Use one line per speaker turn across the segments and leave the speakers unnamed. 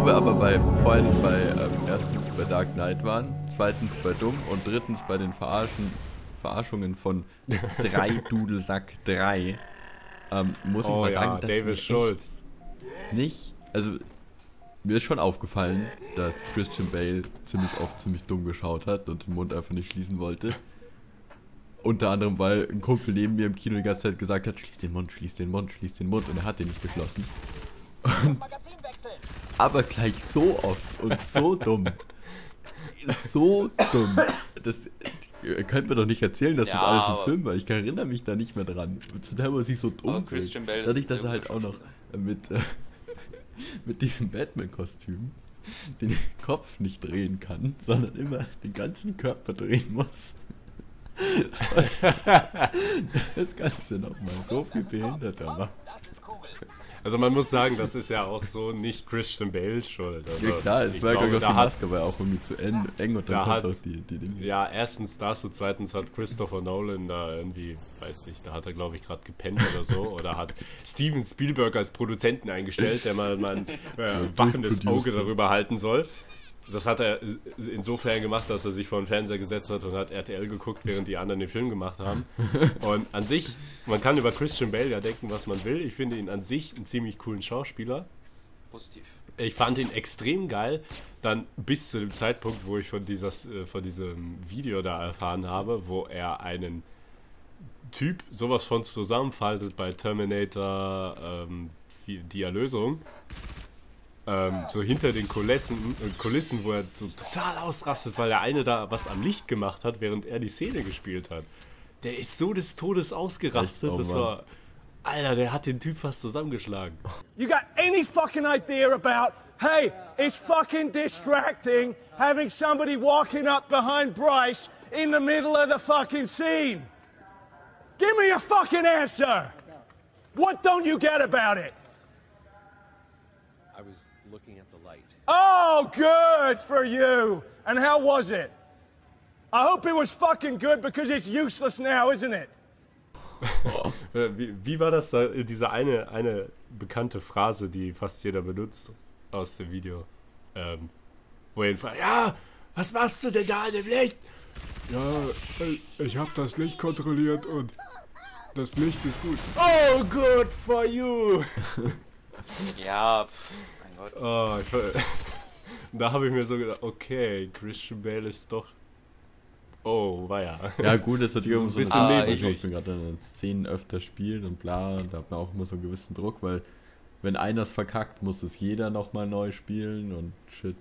Wo wir aber vorhin bei erstens bei Dark Knight waren, zweitens bei Dumm und drittens bei den Verarschungen von 3 Dudelsack 3, muss ich mal sagen, dass
David Schultz
nicht, also mir ist schon aufgefallen, dass Christian Bale ziemlich oft ziemlich dumm geschaut hat und den Mund einfach nicht schließen wollte. Unter anderem, weil ein Kumpel neben mir im Kino die ganze Zeit gesagt hat, schließ den Mund, schließ den Mund, schließ den Mund, und er hat den nicht geschlossen. Aber gleich so oft und so dumm. So dumm. Das könnt mir doch nicht erzählen, dass das alles ein Film war. Ich erinnere mich da nicht mehr dran. Zu der, wo sich so dumm
Christian Bale
dadurch, dass er halt auch noch mit diesem Batman-Kostüm den Kopf nicht drehen kann, sondern immer den ganzen Körper drehen muss. Das Ganze nochmal so viel behinderter macht.
Also man muss sagen, das ist ja auch so nicht Christian Bales Schuld. Also
ja klar, es war glaube, die Maske war auch irgendwie zu eng und dann kommt auch die Dinge.
Ja, erstens das und zweitens hat Christopher Nolan da irgendwie, weiß nicht, da hat er glaube ich gerade gepennt oder so, oder hat Steven Spielberg als Produzenten eingestellt, der mal ein wachendes Auge darüber halten soll. Das hat er insofern gemacht, dass er sich vor den Fernseher gesetzt hat und hat RTL geguckt, während die anderen den Film gemacht haben. Und an sich, man kann über Christian Bale ja denken, was man will. Ich finde ihn an sich einen ziemlich coolen Schauspieler.
Positiv.
Ich fand ihn extrem geil, dann bis zu dem Zeitpunkt, wo ich von diesem Video da erfahren habe, wo er einen Typ sowas von zusammenfaltet bei Terminator, die Erlösung. So hinter den Kulissen, wo er so total ausrastet, weil der eine da was am Licht gemacht hat, während er die Szene gespielt hat. Der ist so des Todes ausgerastet, das war... Alter, der hat den Typ fast zusammengeschlagen.
You got any fucking idea about, hey, it's fucking distracting having somebody walking up behind Bryce in the middle of the fucking scene? Give me a fucking answer! What don't you get about it?
I was looking at the light.
Oh, good for you! And how was it? I hope it was fucking good because it's useless now, isn't it?
Wie war das da, diese eine bekannte Phrase, die fast jeder benutzt aus dem Video? Wo er ihn fragt, ja, was machst du denn da in dem Licht? Ja, ich habe das Licht kontrolliert und das Licht ist gut. Oh, good for you!
Ja, mein Gott.
Oh, da habe ich mir so gedacht, okay, Christian Bale ist doch... Oh, war ja.
Ja gut, das hat
so
immer so
ein bisschen
ich bin gerade in Szenen öfter spielt und bla, und da hat man auch immer so einen gewissen Druck, weil wenn einer es verkackt, muss es jeder nochmal neu spielen und shit.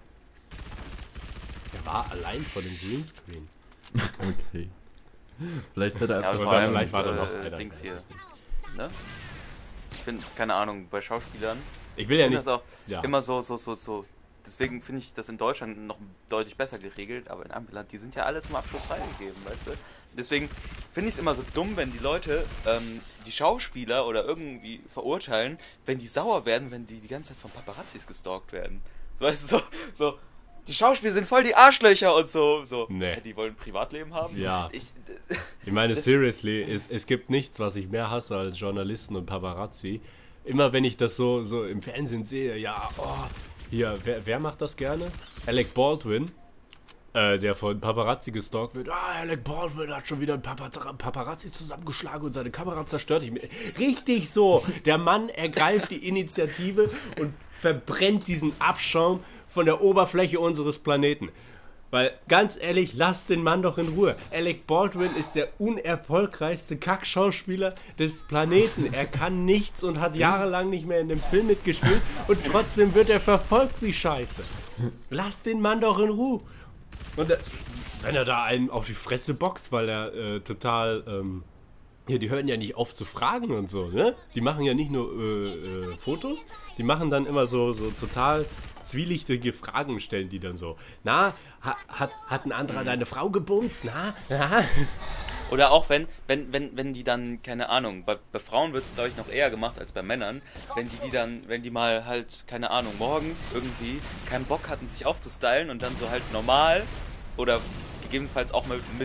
Der war allein vor dem Greenscreen.
Okay. Vielleicht hat er
Ja,
einfach...
vor allem,
vielleicht war da noch einer.
Dings hier. Ne? Ich finde, keine Ahnung, bei Schauspielern...
Ich will ja nicht...
das auch
ja.
immer so... Deswegen finde ich das in Deutschland noch deutlich besser geregelt, aber in einem Land, die sind ja alle zum Abschluss freigegeben, weißt du? Deswegen finde ich es immer so dumm, wenn die Leute die Schauspieler oder irgendwie verurteilen, wenn die sauer werden, wenn die ganze Zeit von Paparazzis gestalkt werden. So, weißt du, so die Schauspieler sind voll die Arschlöcher und so.
Nee.
Die wollen ein Privatleben haben.
Ja. Ich meine, seriously, es gibt nichts, was ich mehr hasse als Journalisten und Paparazzi. Immer wenn ich das so im Fernsehen sehe, ja, hier, wer macht das gerne? Alec Baldwin, der von Paparazzi gestalkt wird. Alec Baldwin hat schon wieder ein Paparazzi zusammengeschlagen und seine Kamera zerstört. Richtig so. Der Mann ergreift die Initiative und verbrennt diesen Abschaum von der Oberfläche unseres Planeten. Weil, ganz ehrlich, lasst den Mann doch in Ruhe. Alec Baldwin ist der unerfolgreichste Kackschauspieler des Planeten. Er kann nichts und hat jahrelang nicht mehr in dem Film mitgespielt und trotzdem wird er verfolgt wie Scheiße. Lasst den Mann doch in Ruhe. Und wenn er da einen auf die Fresse boxt, weil er total... ja, die hören ja nicht auf zu fragen und so, ne? Die machen ja nicht nur Fotos, die machen dann immer so total zwielichtige Fragen, stellen die dann so. Na, hat ein anderer deine Frau gebumst? Na?
Oder auch wenn die dann, keine Ahnung, bei Frauen wird es glaube ich noch eher gemacht als bei Männern, wenn die mal halt, keine Ahnung, morgens irgendwie keinen Bock hatten, sich aufzustylen und dann so halt normal oder gegebenenfalls auch mal mit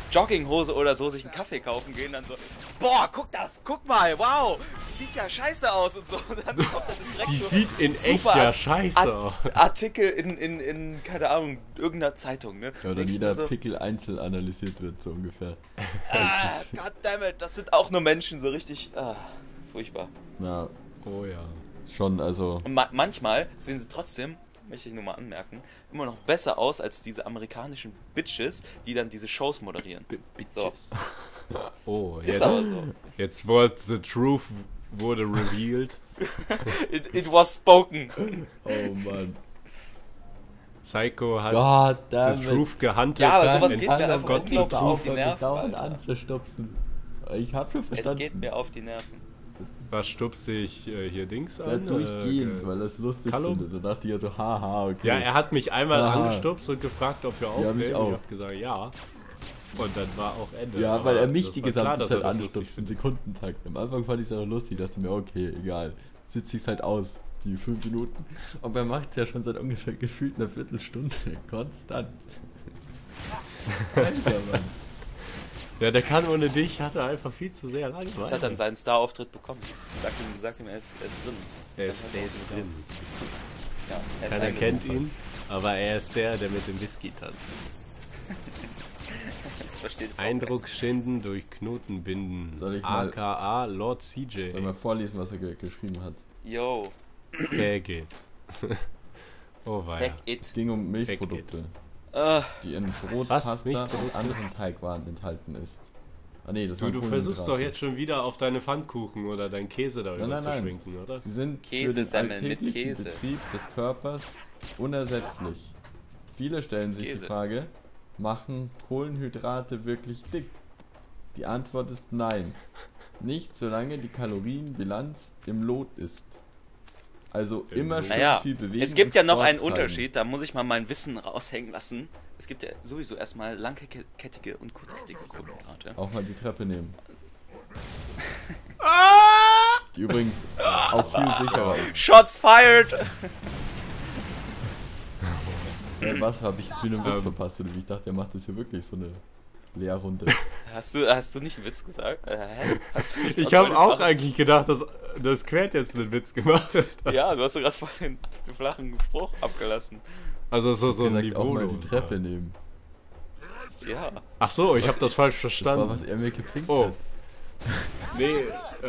Jogginghose oder so sich einen Kaffee kaufen gehen, dann so, boah, guck mal, wow, die sieht ja scheiße aus und so. Und dann kommt dann direkt
Die
so
sieht in echt
super
ja scheiße aus.
Artikel in, keine Ahnung, irgendeiner Zeitung, ne?
Ja, oder
Denkst du
jeder
so,
Pickel einzeln analysiert wird, so ungefähr.
goddammit, das sind auch nur Menschen, so richtig, furchtbar.
Na,
Oh ja.
schon, also.
Und manchmal sehen sie trotzdem, möchte ich nur mal anmerken, immer noch besser aus als diese amerikanischen Bitches, die dann diese Shows moderieren. So.
Oh,
Ist aber so.
jetzt wurde the truth wurde revealed.
It was spoken.
Oh Mann.
Psycho hat
God
the
damn it.
truth gehandelt.
Ja, aber sowas
and
geht mir einfach
got the
unglaublich auf
truth.
die Nerven,
dauernd
Alter.
anzustupsen. Ich hab schon
Es
verstanden.
geht mir auf die Nerven.
Was stupst dich hier Dings
Ja,
an?
durchgehend, weil er es lustig
Callum?
findet. Da dachte ich ja so, haha, okay.
Ja, er hat mich einmal
Aha.
angestupst und gefragt, ob wir aufnehmen.
mich auch.
Ich hab gesagt, ja. Und dann war auch Ende.
Ja, weil
Aber
er mich
das
die
war klar,
gesamte
dass er
Zeit
das lustig
anstupst, im
findet.
Sekundentakt. Am Anfang fand ich es auch lustig, dachte mir, okay, egal. Sitze ich halt aus, die 5 Minuten. Aber er macht es ja schon seit ungefähr gefühlt einer Viertelstunde. Konstant. Alter, Mann.
Ja, der kann ohne dich, hat er einfach viel zu sehr lange.
Jetzt hat er seinen Star-Auftritt bekommen. Sag ihm, er ist drin.
Er ist drin.
Ja, er ist
Keiner
eingebucht.
kennt ihn, aber er ist der mit dem Whisky tanzt.
Das versteht
Eindruck schinden durch Knoten binden.
Soll ich mal-
AKA Lord CJ.
Soll ich mal vorlesen, was er geschrieben hat?
Yo,
Der geht. Oh weia.
fuck it.
Es ging um Milchprodukte, die in Brot,
Was?
Pasta und
Milchprodukte?
anderen Teigwaren enthalten ist. Ah nee, das
Du
waren
versuchst doch
Kohlenhydrate.
jetzt schon wieder auf deine Pfannkuchen oder deinen Käse darüber
Nein,
zu
nein.
schwenken, oder?
Sie sind für den
Käsesemmeln mit
alltäglichen
Käse.
Betrieb des Körpers unersetzlich. Viele stellen sich
Käse.
die Frage, machen Kohlenhydrate wirklich dick? Die Antwort ist nein. Nicht solange die Kalorienbilanz im Lot ist. Also
Im
immer
Lot.
schön
Naja,
viel bewegen.
es gibt
und
ja noch
Sport
einen
treiben.
Unterschied, da muss ich mal mein Wissen raushängen lassen. Es gibt ja sowieso erstmal langkettige und kurzkettige Kohlenhydrate.
Auch mal die Treppe nehmen. Die übrigens auch viel sicherer ist.
Shots fired!
Was habe ich jetzt wieder einen Witz verpasst? Oder wie ich dachte, er macht das hier wirklich so eine Leerrunde.
Hast du nicht einen Witz gesagt? Hä? Hast du nicht
Ich
was
habe
voll
auch
den flachen-
eigentlich gedacht, dass Quert jetzt einen Witz gemacht hat.
Ja, du hast doch gerade voll den flachen Spruch abgelassen.
Also so ein
Gesagt, auch
Niveau.
mal die Treppe nehmen.
Ja.
Ach so, ich habe das falsch
Das war,
verstanden.
was er mir gepinkt
Oh.
hat.
Nee,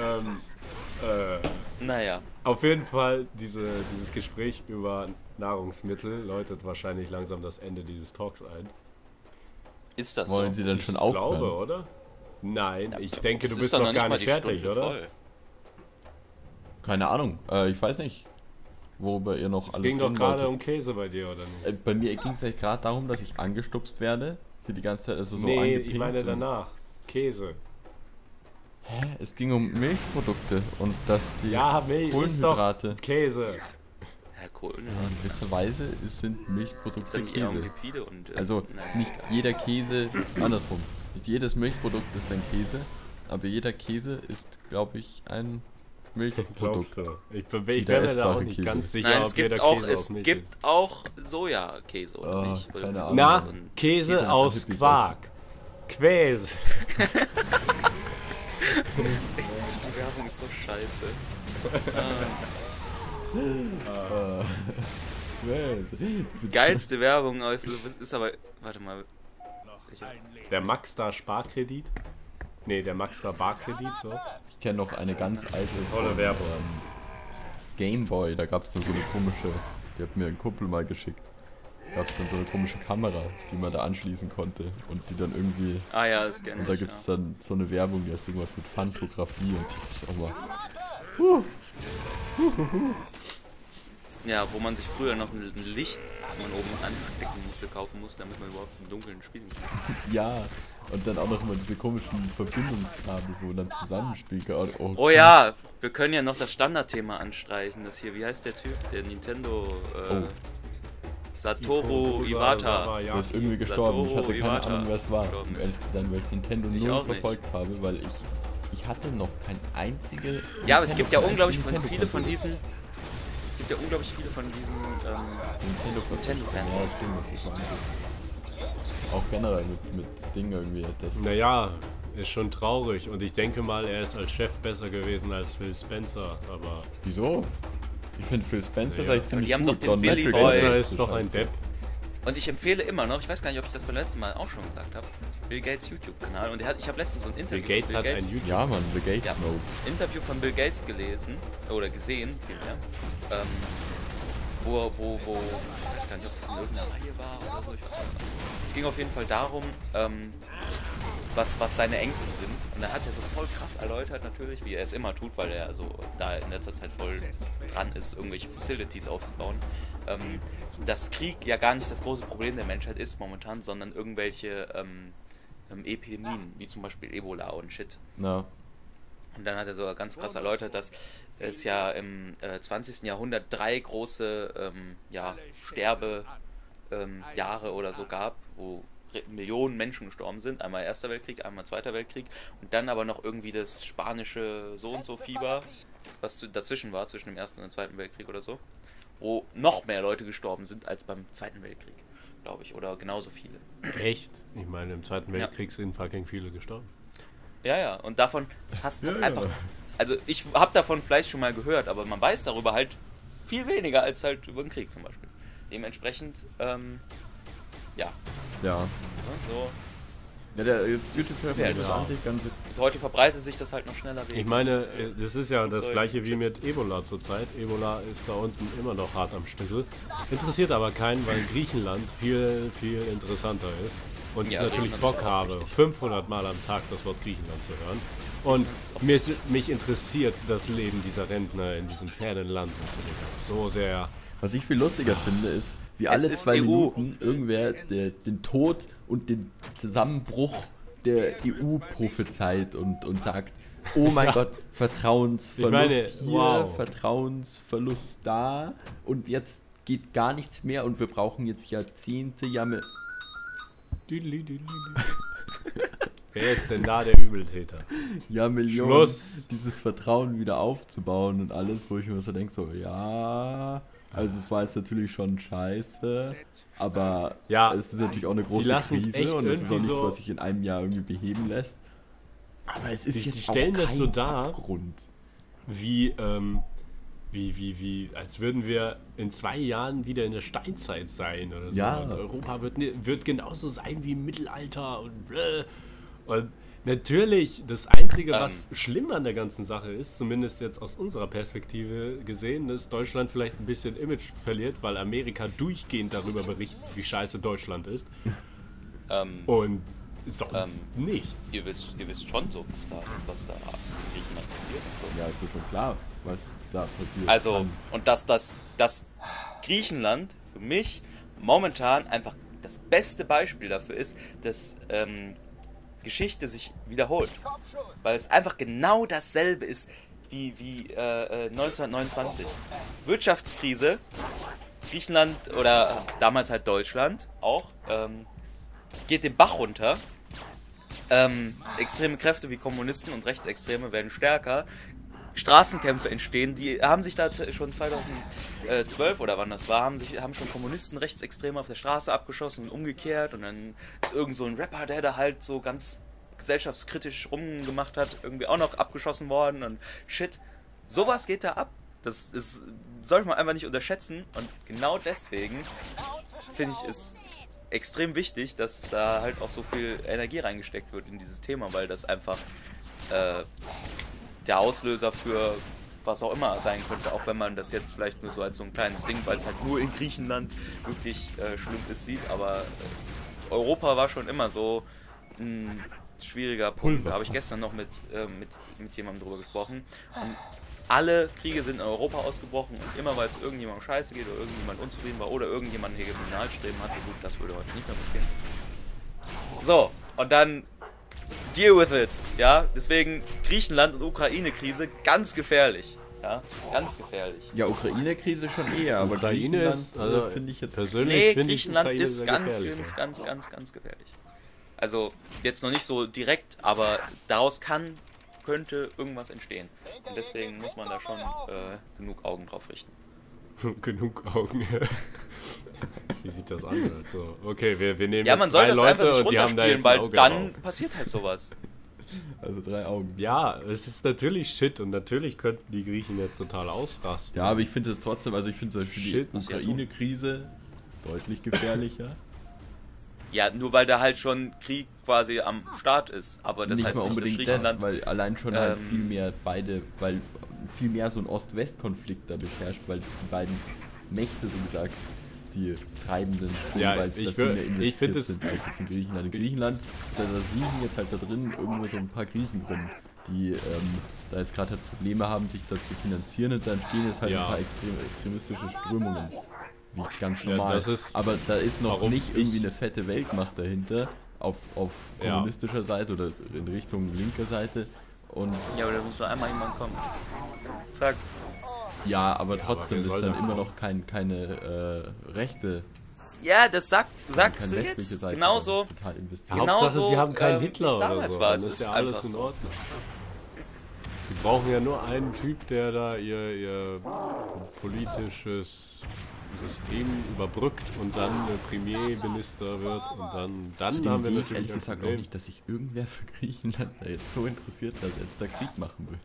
Naja.
auf jeden Fall, dieses Gespräch über Nahrungsmittel läutet wahrscheinlich langsam das Ende dieses Talks ein.
Ist das
Wollen
so?
Sie dann schon aufhören?
Glaube, oder? Nein, ich denke,
Es
du
ist
bist
doch
noch gar
mal
nicht
die
fertig,
Stunde
oder?
voll.
Keine Ahnung. Ich weiß nicht, worüber ihr noch
Es
alles
ging doch
reden
gerade
wolltet.
um Käse bei dir, oder nicht?
Bei mir ging es halt gerade darum, dass ich angestupst werde. Für die ganze Zeit, also so
Nee,
angepinkt.
ich meine
und-
danach. Käse.
Hä? Es ging um Milchprodukte und dass die
Ja, Milch ist doch
Kohlenhydrate.
Käse.
Herr Kohlen,
In gewisser Weise sind Milchprodukte
sind die eher um
Käse.
Lipide und.
Also nicht jeder Käse, andersrum. Nicht jedes Milchprodukt ist ein Käse, aber jeder Käse ist, glaube ich, ein Milchprodukt.
Glaubst du? Ich
Der
bin mir da auch
essbare
nicht
Käse.
ganz sicher,
Nein,
ob jeder Käse aus Milch ist.
gibt auch Sojakäse, oder
Oh,
nicht? Oder
keine
so
Ahnung.
Na,
so ein-
Käse
Käse,
aus
was Hippies
Quark. Quäse.
Die Werbung ist so scheiße. Geilste Werbung aus ist aber. Warte mal.
Der Maxstar Sparkredit? Nee, der Maxstar Barkredit, so.
Ich kenne noch eine ganz alte
Tolle Werbung.
Gameboy, da gab es dann so eine komische, die hat mir ein Kumpel mal geschickt. Gab es dann so eine komische Kamera, die man da anschließen konnte und die dann irgendwie,
Ah ja, das kenne
und da
ich.
gibt es dann so eine Werbung, die heißt irgendwas mit Fantografie und die ist auch mal,
Ja, wo man sich früher noch ein Licht, das man oben anstecken musste, kaufen musste, damit man überhaupt im Dunkeln spielen kann.
ja, und dann auch noch mal diese komischen Verbindungskabel, wo man dann zusammenspielen kann.
Oh ja, wir können ja noch das Standardthema anstreichen, das hier, wie heißt der Typ? Der Nintendo, Satoru Iwata.
Der ist irgendwie gestorben. Ich hatte keine
Iwata
Ahnung, wer es war,
gestorben
um
ist.
ehrlich zu sein, weil ich Nintendo
Ich
null
auch nicht.
verfolgt habe, weil ich hatte noch kein einziges.
Ja, aber es gibt ja unglaublich
Nintendo-
viele von diesen. Es gibt ja unglaublich viele von diesen
Nintendo-Fans.
Nintendo-Fans.
Ja, deswegen muss ich sagen. auch generell mit Ding irgendwie. Das
Naja, ist schon traurig und ich denke mal, er ist als Chef besser gewesen als Phil Spencer, aber
Wieso? Ich finde Phil Spencer ist
Ja.
eigentlich ziemlich
die haben
gut.
doch den
Don
Billy
Matrix
Boy.
Spencer
ist
ist doch ein Depp.
Und ich empfehle immer noch, ich weiß gar nicht, ob ich das beim letzten Mal auch schon gesagt habe, Bill Gates YouTube-Kanal. Und ich habe letztens so ein Interview
Bill Gates
mit
hat ein YouTube.
Ja, Mann, The Gates
Ja.
Note.
Interview von Bill Gates gelesen, oder gesehen, vielmehr. Wo, ich weiß gar nicht, ob das in irgendeiner Reihe war oder so. Ich weiß nicht. Es ging auf jeden Fall darum, was seine Ängste sind. Und da hat er so voll krass erläutert natürlich, wie er es immer tut, weil er also da in letzter Zeit voll dran ist, irgendwelche Facilities aufzubauen. Dass Krieg ja gar nicht das große Problem der Menschheit ist momentan, sondern irgendwelche Epidemien, wie zum Beispiel Ebola und Shit.
Ja.
Und dann hat er sogar ganz krass erläutert, dass es ja im 20. Jahrhundert 3 große Sterbejahre oder so gab, wo Millionen Menschen gestorben sind. Einmal Erster Weltkrieg, einmal Zweiter Weltkrieg und dann aber noch irgendwie das spanische So-und-so-Fieber, was dazwischen war, zwischen dem Ersten und dem Zweiten Weltkrieg oder so, wo noch mehr Leute gestorben sind als beim Zweiten Weltkrieg, glaube ich, oder genauso viele.
Echt? Ich meine, im Zweiten
Ja.
Weltkrieg sind fucking viele gestorben.
Ja, und davon hast du
Ja,
halt
ja.
einfach... Also ich habe davon vielleicht schon mal gehört, aber man weiß darüber halt viel weniger als halt über den Krieg zum Beispiel. Dementsprechend,
Ja.
so.
Ja, der YouTube-Channel
Ja,
ist
genau.
an sich ganz.
Heute verbreitet sich das halt noch schneller.
Ich meine, das ist ja das
Flugzeug,
gleiche wie
Chips.
mit Ebola zurzeit. Ebola ist da unten immer noch hart am Stüssel. Interessiert aber keinen, weil Griechenland viel, viel interessanter ist. Und
Ja,
ich natürlich
Griechenland
Bock
ist auch
habe,
richtig.
500 Mal am Tag das Wort Griechenland zu hören. Und mich interessiert das Leben dieser Rentner in diesem fernen Land natürlich so sehr.
Was ich viel lustiger finde, ist, wie
Es
alle
ist
2
EU.
Minuten irgendwer den Tod und den Zusammenbruch der EU prophezeit und sagt, oh mein Gott, Vertrauensverlust
Ich meine,
hier,
wow.
Vertrauensverlust da und jetzt geht gar nichts mehr und wir brauchen jetzt Jahrzehnte,
Wer ist denn da der Übeltäter?
Millionen,
Schluss.
dieses Vertrauen wieder aufzubauen und alles, wo ich mir so denke, so, ja, also es war jetzt natürlich schon scheiße, aber
Ja,
es ist natürlich auch eine große
lassen's echt
Krise und es ist auch
irgendwie
nichts,
so-
was sich in einem Jahr irgendwie beheben lässt. Aber es ist
Die
jetzt
stellen
auch
das
kein
so dar.
Abgrund.
Wie, als würden wir in 2 Jahren wieder in der Steinzeit sein oder so.
Ja.
Und Europa wird genauso sein wie im Mittelalter und natürlich, das Einzige, was schlimm an der ganzen Sache ist, zumindest jetzt aus unserer Perspektive gesehen, dass Deutschland vielleicht ein bisschen Image verliert, weil Amerika durchgehend darüber berichtet, wie scheiße Deutschland ist. Und sonst nichts.
Ihr wisst schon so, was da in Griechenland passiert und so.
Ja, ist mir schon klar, was da passiert.
Also, und dass Griechenland für mich momentan einfach das beste Beispiel dafür ist, dass Geschichte sich wiederholt. Weil es einfach genau dasselbe ist wie 1929. Wirtschaftskrise, Griechenland oder damals halt Deutschland auch, geht den Bach runter. Extreme Kräfte wie Kommunisten und Rechtsextreme werden stärker. Straßenkämpfe entstehen, die haben sich da schon 2012 oder wann das war, haben schon Kommunisten, Rechtsextreme auf der Straße abgeschossen und umgekehrt und dann ist irgend so ein Rapper, der da halt so ganz gesellschaftskritisch rumgemacht hat, irgendwie auch noch abgeschossen worden und shit. Sowas geht da ab. Das sollte man einfach nicht unterschätzen und genau deswegen finde ich es extrem wichtig, dass da halt auch so viel Energie reingesteckt wird in dieses Thema, weil das einfach der Auslöser für was auch immer sein könnte, auch wenn man das jetzt vielleicht nur so als so ein kleines Ding, weil es halt nur in Griechenland wirklich schlimm ist, sieht, aber Europa war schon immer so ein schwieriger Punkt. Da habe ich gestern noch mit jemandem drüber gesprochen. Und alle Kriege sind in Europa ausgebrochen und immer weil es irgendjemandem scheiße geht oder irgendjemand unzufrieden war oder irgendjemand Hegemonialstreben hatte, gut, das würde heute nicht mehr passieren. So, und dann deal with it, ja, deswegen Griechenland und Ukraine-Krise ganz gefährlich, ja, ganz gefährlich.
Ja, Ukraine-Krise schon eher, aber
Ukraine
Griechenland,
ist, also
finde ich jetzt...
persönlich
Nee,
finde ich
Griechenland
Ukraine
ist
sehr
ganz
gefährlich.
gefährlich. Also jetzt noch nicht so direkt, aber daraus könnte irgendwas entstehen. Und deswegen muss man da schon genug Augen drauf richten.
Genug Augen. Wie sieht das an? Also, okay, wir nehmen
Ja, man soll
3
das einfach
Leute
nicht
und die haben da
runterspielen,
jetzt ein
weil
Auge
dann
drauf.
passiert halt sowas.
Also 3 Augen.
Ja, es ist natürlich Shit und natürlich könnten die Griechen jetzt total ausrasten.
Ja, aber ich finde es trotzdem, also ich finde zum Beispiel
Shit.
die Ukraine-Krise deutlich gefährlicher.
Ja, nur weil da halt schon Krieg quasi am Start ist. Aber das
nicht
heißt
mal
nicht, dass
unbedingt
Griechenland...
weil allein schon halt
ähm,
viel mehr weil viel mehr so ein Ost-West-Konflikt da beherrscht, weil die beiden Mächte, so gesagt, die treibenden,
Ja,
weil es da
ich
viel
wür-
mehr
ich
investiert
find es-
sind als jetzt in Griechenland. In Griechenland, da liegen jetzt halt da drin irgendwo so ein paar Griechen drin, die da jetzt gerade halt Probleme haben, sich da zu finanzieren und dann stehen jetzt halt
Ja.
ein paar extremistische Strömungen. Wie ganz
Ja,
normal.
das ist,
Aber da ist noch
warum
nicht
ich-
irgendwie eine fette Weltmacht dahinter, auf
Ja.
kommunistischer Seite oder in Richtung linker Seite. Und
Ja, aber da muss nur einmal jemand kommen. Zack.
ja, aber
Ja,
trotzdem
aber wer
ist
soll
dann
da
immer
kommen?
noch kein rechte,
Ja, das sagst
keine
du
westliche
jetzt.
Seite
Genauso.
total investiert.
Genau
Hauptsache,
so,
sie haben keinen
wie
Hitler
es
oder
damals
so,
war.
dann
Es
ist ja
ist
alles
einfach
in
so.
Ordnung. Die brauchen ja nur einen Typ, der da ihr politisches System überbrückt und dann Premierminister wird und dann
Zudem
haben wir
sehe ich
natürlich
ehrlich
ein
gesagt auch
Problem.
nicht, dass sich irgendwer für Griechenland da jetzt so interessiert, dass er jetzt da Krieg machen wird.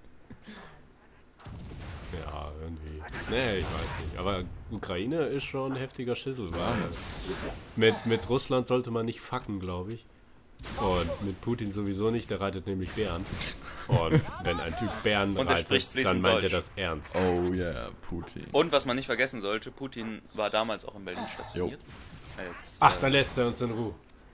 Ja, irgendwie. Nee, ich weiß nicht. Aber Ukraine ist schon ein heftiger Schissel, weil mit Russland sollte man nicht fucken, glaube ich. Und mit Putin sowieso nicht, der reitet nämlich Bären. Und wenn ein Typ Bären
Und er
reitet,
spricht fließend
dann meint er
Deutsch.
das ernst.
Oh yeah, Putin.
Und was man nicht vergessen sollte, Putin war damals auch in Berlin stationiert. Jetzt,
Ach, da lässt er uns in Ruhe.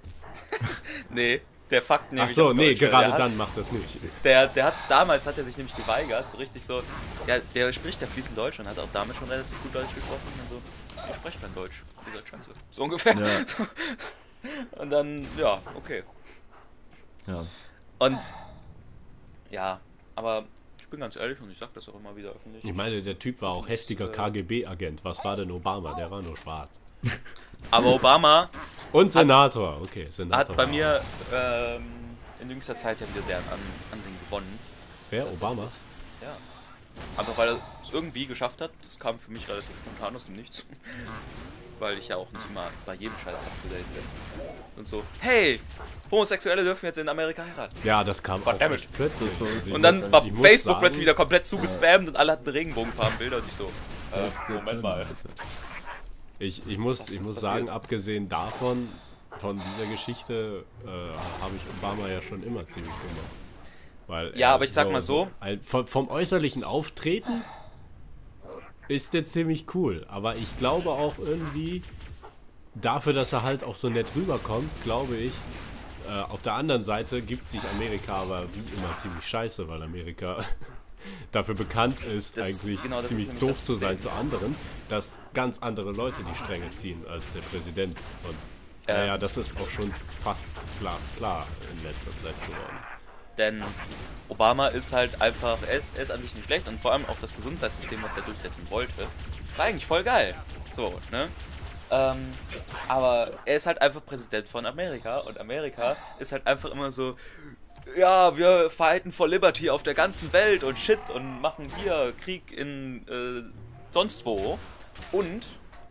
nee, der Fakt
Ach
nämlich
so,
auf
nee,
Deutsch,
gerade
der hat,
dann macht das nicht.
Damals hat er sich nämlich geweigert, so richtig so, ja, der spricht ja fließend Deutsch und hat auch damit schon relativ gut Deutsch gesprochen und so, ich spreche kein Deutsch, ihr seid scheiße. So ungefähr.
Ja.
Und dann, ja, okay.
Ja.
Und, ja, aber ich bin ganz ehrlich und ich sag das auch immer wieder öffentlich.
Ich meine, der Typ war auch heftiger KGB-Agent. Was war denn Obama? Der war nur schwarz.
Aber Obama
Und Senator. Okay, Senator.
hat bei mir in jüngster Zeit ja wieder sehr an Ansehen gewonnen.
Wer? Obama?
Ja. Einfach weil er es irgendwie geschafft hat. Das kam für mich relativ spontan aus dem Nichts. Weil ich ja auch nicht immer bei jedem Scheiß up-to-date bin. Und so, hey, Homosexuelle dürfen jetzt in Amerika heiraten.
Ja, das kam auch
Goddammit.
echt plötzlich. Ich
Und dann
muss-
war
ich muss
Facebook
sagen,
plötzlich wieder komplett zugespammt und alle hatten Regenbogenfarbenbilder und ich so,
Selbst der
Moment mal.
Terminator.
Ich muss
passiert?
sagen, abgesehen davon, von dieser Geschichte, habe ich Obama ja schon immer ziemlich gemacht. Weil
Ja,
er
aber ich sag mal so.
Vom äußerlichen Auftreten ist der ziemlich cool. Aber ich glaube auch irgendwie, dafür, dass er halt auch so nett rüberkommt, glaube ich, auf der anderen Seite gibt sich Amerika aber wie immer ziemlich scheiße, weil Amerika dafür bekannt ist,
Das-
eigentlich
genau, das ist
ziemlich
nämlich
doof
das
zu sein
Problem.
zu anderen, dass ganz andere Leute die Stränge ziehen als der Präsident. Und
Ja.
naja, das ist auch schon fast glasklar in letzter Zeit geworden.
Denn Obama ist halt einfach, er ist an sich nicht schlecht und vor allem auch das Gesundheitssystem, was er durchsetzen wollte, war eigentlich voll geil. So, ne? Aber er ist halt einfach Präsident von Amerika und Amerika ist halt einfach immer so, ja, wir fighten for Liberty auf der ganzen Welt und shit und machen hier Krieg in sonst wo. Und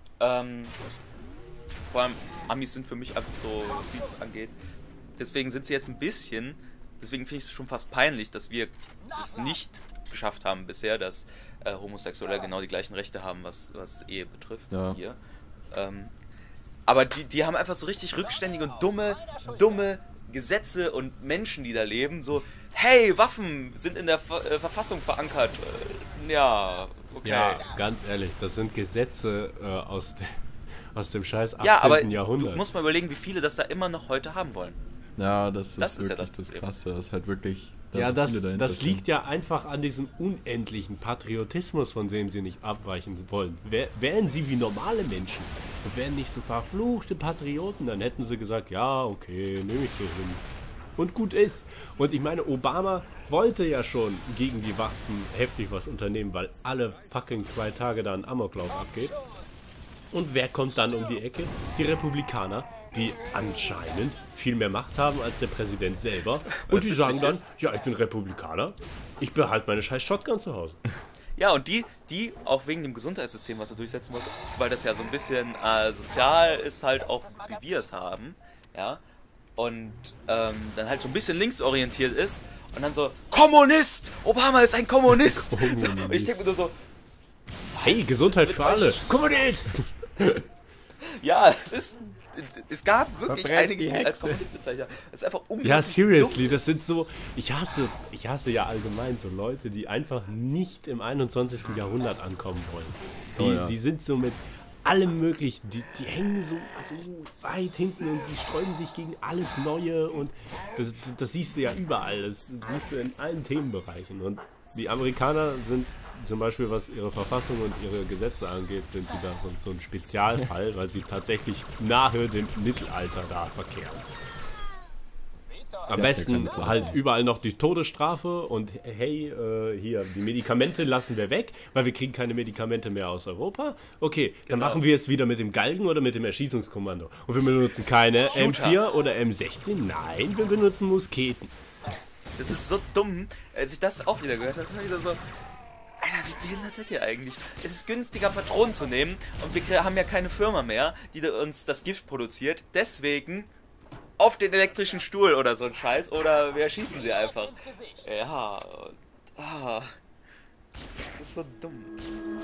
vor allem Amis sind für mich einfach so, was Videos angeht. Deswegen sind sie jetzt ein bisschen, deswegen finde ich es schon fast peinlich, dass wir es nicht geschafft haben bisher, dass Homosexuelle genau die gleichen Rechte haben, was Ehe betrifft
Ja.
hier. Aber die haben einfach so richtig rückständige und dumme Gesetze und Menschen, die da leben. So, hey, Waffen sind in der Verfassung verankert. Ja, okay.
Ja, ganz ehrlich, das sind Gesetze aus dem scheiß 18.
Ja, aber
Jahrhundert.
du musst mal überlegen, wie viele das da immer noch heute haben wollen.
Ja, das ist
Das ist ja
wirklich
das
das
Problem.
Krasse. Das ist halt wirklich. da
Ja,
so
das,
viele dahinter
das
stehen.
liegt ja einfach an diesem unendlichen Patriotismus, von dem sie nicht abweichen wollen. Wären sie wie normale Menschen und wären nicht so verfluchte Patrioten, dann hätten sie gesagt, ja, okay, nehme ich so hin. Und gut ist. Und ich meine, Obama wollte ja schon gegen die Waffen heftig was unternehmen, weil alle fucking 2 Tage da ein Amoklauf abgeht. Und wer kommt dann um die Ecke? Die Republikaner, die anscheinend viel mehr Macht haben als der Präsident selber. Und die sagen dann, ja, ich bin Republikaner, ich behalte meine scheiß Shotgun zu Hause.
Ja, und die, auch wegen dem Gesundheitssystem, was er durchsetzen wollte, weil das ja so ein bisschen sozial ist halt auch, wie wir es haben, ja, und dann halt so ein bisschen linksorientiert ist und dann so, Kommunist! Obama ist ein Kommunist! So, und ich denke mir nur so,
hey, Gesundheit für alle! Kommunist!
Ja, es gab wirklich
Verbrennt
einige,
die
die als
Hexe.
Kommunist bezeichnet haben. Das ist einfach unglaublich
Ja, seriously,
dumm.
das sind so, ich hasse ja allgemein so Leute, die einfach nicht im 21. Jahrhundert ankommen wollen. Die sind so mit allem möglichen, die hängen so weit hinten und sie sträuben sich gegen alles Neue und das siehst du ja überall, das siehst du in allen Themenbereichen und die Amerikaner sind zum Beispiel, was ihre Verfassung und ihre Gesetze angeht, sind die da so ein Spezialfall, weil sie tatsächlich nahe dem Mittelalter da verkehren. Am besten halt überall noch die Todesstrafe und hey, hier, die Medikamente lassen wir weg, weil wir kriegen keine Medikamente mehr aus Europa. Okay, dann machen wir es wieder mit dem Galgen oder mit dem Erschießungskommando. Und wir benutzen keine M4 oder M16, nein, wir benutzen Musketen.
Das ist so dumm, als ich das auch wieder gehört habe. Das war wieder so, Alter, wie behindert seid ihr eigentlich? Es ist günstiger, Patronen zu nehmen und wir haben ja keine Firma mehr, die uns das Gift produziert. Deswegen auf den elektrischen Stuhl oder so ein Scheiß oder wir erschießen sie einfach. Ja, das ist so dumm.